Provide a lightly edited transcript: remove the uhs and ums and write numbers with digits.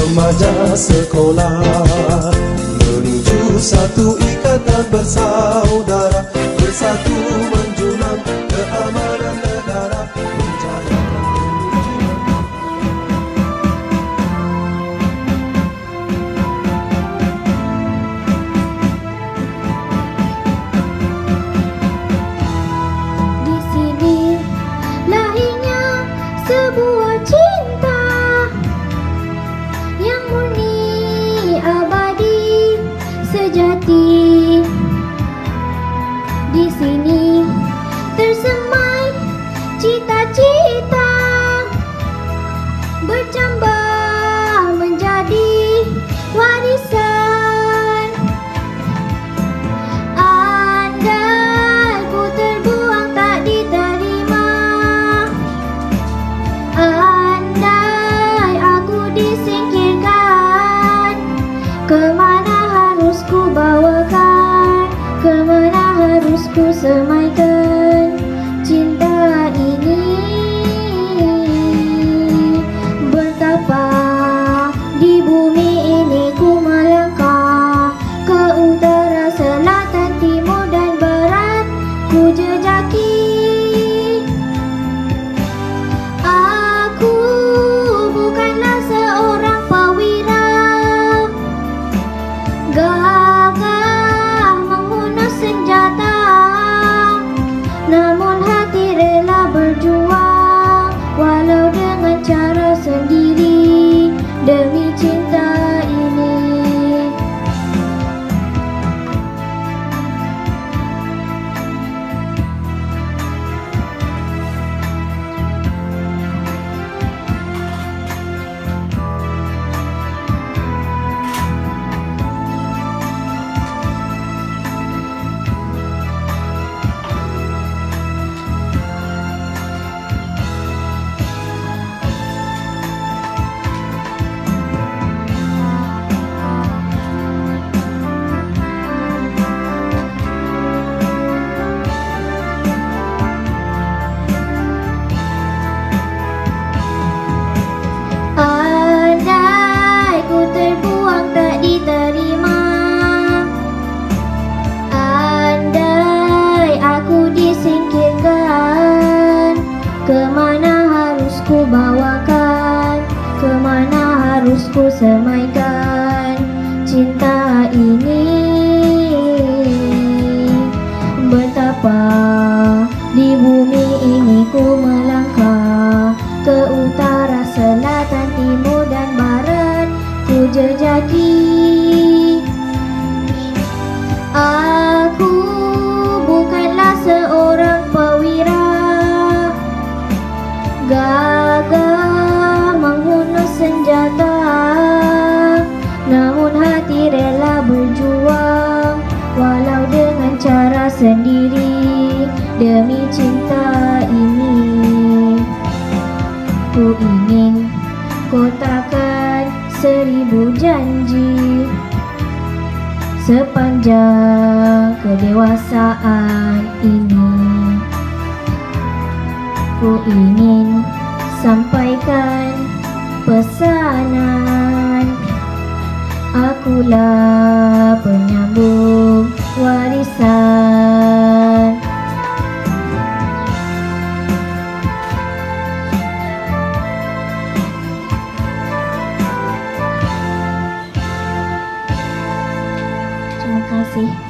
remaja sekolah, menuju satu ikatan bersaudara, bersatu menjulang keamanan negara, menjayakan Di sini lahirnya sebuah cinta yang murni, abadi, sejati. Di sini tersemai cita-cita, bercambah menjadi warisan. Andai ku terbuang tak diterima, andai aku disingkirkan, kemana harus ku bawakan, kemana harus ku semaikan cinta ini. Betapa di bumi ini ku melangkah, ke utara, selatan, timur dan barat ku jejaki. Aku bukanlah seorang perwira gagah menghunus senjata, namun hati rela berjuang walau dengan cara sendiri demi cinta ini. Andai ku terbuang tak diterima, andai aku disingkirkan, kemana harus ku bawakan, kemana harus ku semaikan cinta ini. Betapa di bumi ini ku melangkah, ke utara, selatan, timur dan barat ku jejaki. Aku bukanlah seorang perwira gagah menghunus senjata, namun hati rela berjuang walau dengan cara sendiri demi cinta ini. Ku ingin kotakan 1000 janji sepanjang kedewasaan ini. Ku ingin sampaikan pesanan, akulah penyambung warisan. Terima kasih.